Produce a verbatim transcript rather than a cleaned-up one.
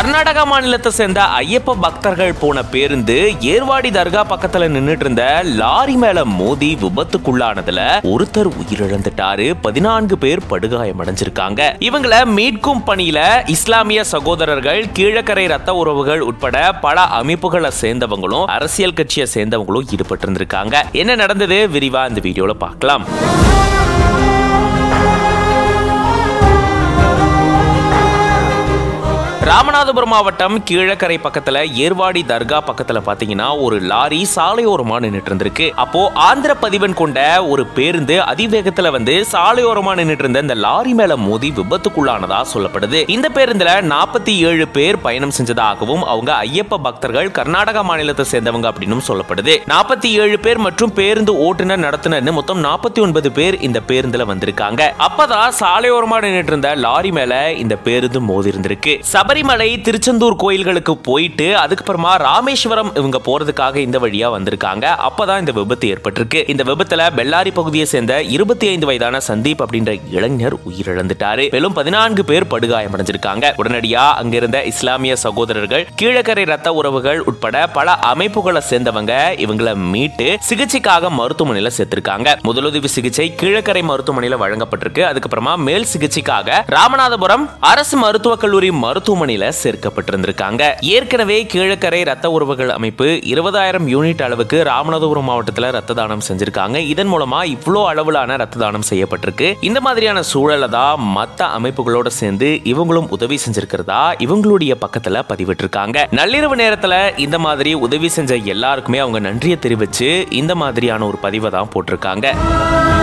கர்நாடகா மாநிலத்தை சேர்ந்த ஐயப்ப பக்தர்கள் போன பேருந்து ஏர்வாடி தர்கா பக்கத்துல நின்னுட்டு இருந்த லாரி மேல மோதி விபத்துக்குள்ளானதுல ஒருத்தர் உயிரிழந்துட்டாரு. பதினான்கு பேர் படுகாயம் அடைஞ்சிருக்காங்க. இவங்களை மீட்கும் பணியில இஸ்லாமிய சகோதரர்கள், கீழக்கரை ரத்த உறவுகள் உட்பட பல அமைப்புகளை சேர்ந்தவங்களும் அரசியல் கட்சியை சேர்ந்தவங்களும் ஈடுபட்டு இருந்திருக்காங்க. என்ன நடந்தது விரிவா இந்த வீடியோல பார்க்கலாம். ராமநாதபுரம் மாவட்டம் கீழக்கரை பக்கத்துல ஏர்வாடி தர்கா பக்கத்துல பாத்தீங்கன்னா ஒரு லாரி சாலையோரமா நின்னுட்டு இருந்திருக்கு. அப்போ ஆந்திர பதிவன் கொண்ட ஒரு பேருந்து அதிவேகத்துல வந்து சாலையோரமா நின்னுட்டு இருந்த இந்த லாரி மேல மோதி விபத்துக்குள்ளானதா சொல்லப்படுது. இந்த பேருந்துல நாற்பத்தி ஏழு பேர் பயணம் செஞ்சதாகவும் அவங்க ஐயப்ப பக்தர்கள், கர்நாடகா மாநிலத்தை சேர்ந்தவங்க அப்படின்னு சொல்லப்படுது. நாற்பத்தி ஏழு பேர் மற்றும் பேருந்து ஓட்டுநர், நடத்துனர் மொத்தம் நாற்பத்தி ஒன்பது பேர் இந்த பேருந்துல வந்திருக்காங்க. அப்பதான் சாலையோரமா நின்னுட்டு இருந்த லாரி மேல இந்த பேருந்து மோதி இருந்திருக்கு. சபரிமலை, திருச்செந்தூர் கோயில்களுக்கு போயிட்டு அதுக்கப்புறமா ராமேஸ்வரம் இவங்க போறதுக்காக இந்த வழியா வந்திருக்காங்க. அப்பதான் இந்த விபத்து ஏற்பட்டிருக்கு. இந்த விபத்துல பெல்லாரி பகுதியை சேர்ந்த இருபத்தி ஐந்து வயதான சந்தீப் அப்படின்ற இளைஞர் உயிரிழந்துட்டாரு. மேலும் பதினான்கு பேர் படுகாயமடைஞ்சிருக்காங்க. உடனடியா அங்கிருந்த இஸ்லாமிய சகோதரர்கள், கீழக்கரை ரத்த உறவுகள் உட்பட பல அமைப்புகளை சேர்ந்தவங்க இவங்களை மீட்டு சிகிச்சைக்காக மருத்துவமனையில சேர்த்திருக்காங்க. முதலுதவி சிகிச்சை கீழக்கரை மருத்துவமனையில வழங்கப்பட்டிருக்கு. அதுக்கப்புறமா மேல் சிகிச்சைக்காக ராமநாதபுரம் அரசு மருத்துவக் கல்லூரி மருத்துவமனை சேர்க்கப்பட்டிருந்திருக்காங்க. ஏற்கனவே கீழக்கரை ரத்த உறவுகள் அமைப்பு இருபதாயிரம் யூனிட் அளவுக்கு ராமநாதபுரம் மாவட்டத்தில் ரத்த தானம் செஞ்சிருக்காங்க. இதன் மூலமா இவ்வளோ அளவிலான ரத்த தானம் செய்யப்பட்டிருக்கு. இந்த மாதிரியான சூழலை தான் மற்ற அமைப்புகளோட சேர்ந்து இவங்களும் உதவி செஞ்சிருக்கிறதா இவங்களுடைய பக்கத்துல பதிவிட்டிருக்காங்க. நள்ளிரவு நேரத்துல இந்த மாதிரி உதவி செஞ்ச எல்லாருக்குமே அவங்க நன்றியை தெரிவிச்சு இந்த மாதிரியான ஒரு பதிவை தான் போட்டிருக்காங்க.